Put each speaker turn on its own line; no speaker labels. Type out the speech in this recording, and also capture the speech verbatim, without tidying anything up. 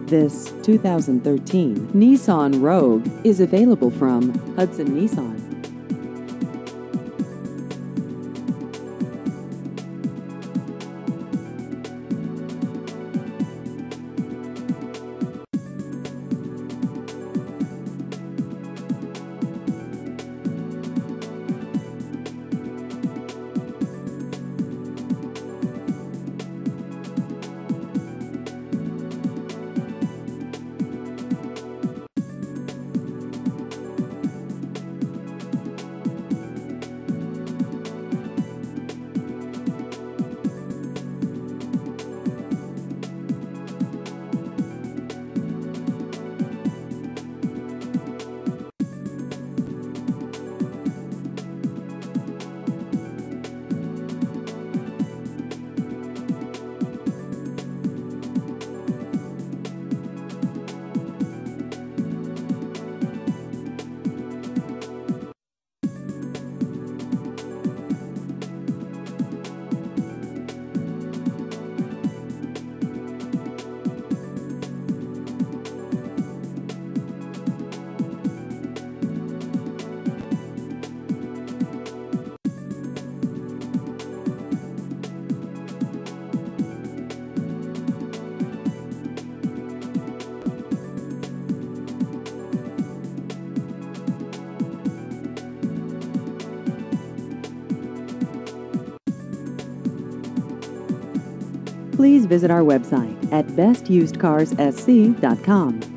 This two thousand thirteen Nissan Rogue is available from Hudson Nissan. Please visit our website at best used cars s c dot com.